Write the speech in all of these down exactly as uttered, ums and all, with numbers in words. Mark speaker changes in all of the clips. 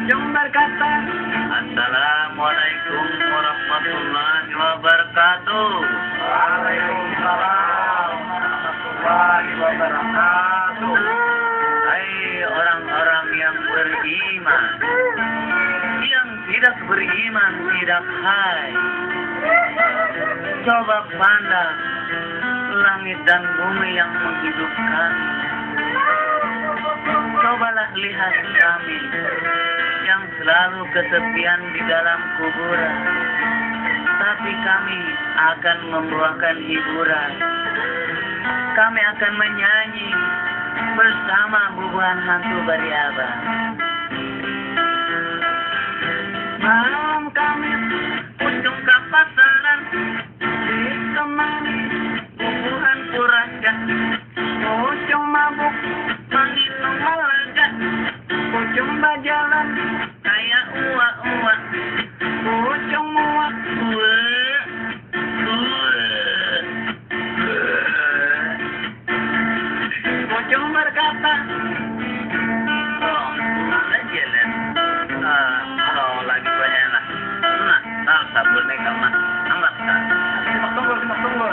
Speaker 1: Pocong berkata,
Speaker 2: Assalamualaikum warahmatullahi wabarakatuh.
Speaker 1: Waalaikumsalam warahmatullahi wabarakatuh.
Speaker 2: Hai orang-orang yang beriman, yang tidak beriman tidak hai. Coba pandang langit dan bumi yang menghidupkan. Cobalah lihat kami yang selalu kesepian di dalam kuburan, tapi kami akan membawakan hiburan. Kami akan menyanyi bersama bubuhan hantu Bariaba.
Speaker 1: Malam kami
Speaker 2: Ujung ke pasaran,
Speaker 1: ditemani
Speaker 2: bubuhan puraga,
Speaker 1: pocong mabuk,
Speaker 2: menginum malaga,
Speaker 1: pocong berjalan,
Speaker 2: kayak uak-uak.
Speaker 1: pocong muak,
Speaker 2: Uak, uak.
Speaker 1: pocong berkata,
Speaker 2: Oh, mana jalan? Ah, kalau lagi banyak lah. Nah, tak sabun nih kamu. Amat tak.
Speaker 1: simak tunggu, simak tunggu.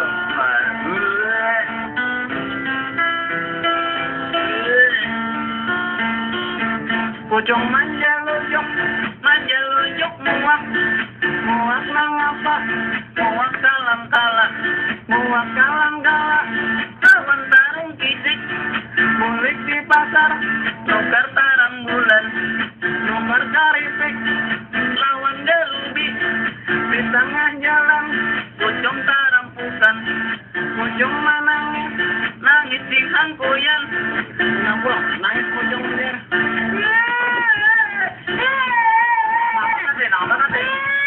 Speaker 1: Pocong manja lujok,
Speaker 2: Manja lujuk muak,
Speaker 1: muak mengapa,
Speaker 2: muak salam kalah,
Speaker 1: muak kalang galak,
Speaker 2: kawan tarung kisik,
Speaker 1: bulik di pasar,
Speaker 2: nukar tarang bulan,
Speaker 1: nomor karipik,
Speaker 2: lawan derubi,
Speaker 1: di tengah jalan,
Speaker 2: pocong tarampukan,
Speaker 1: pocong menangis,
Speaker 2: nangis di hangkoyan,
Speaker 1: kenapa nangis pocong dia? Kenapa nanti?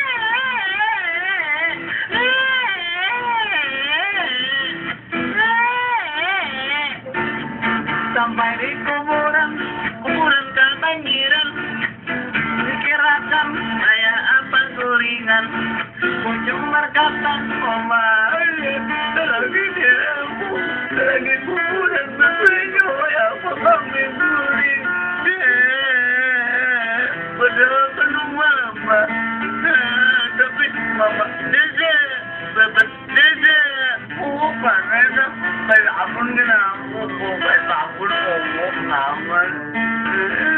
Speaker 1: Sampai di kuburan,
Speaker 2: kuburan kebanjiran,
Speaker 1: dikirakan
Speaker 2: kayak apa kuringan,
Speaker 1: pocong berkata, Oma, lagi dia, lagi kuburan berpenyuh, ya apa kami guring?
Speaker 2: padahal penuh mama, nah, tapi mama dede, bebek dede,
Speaker 1: Oh, panas, baik apun kena, oh, baik apun, oh, aman.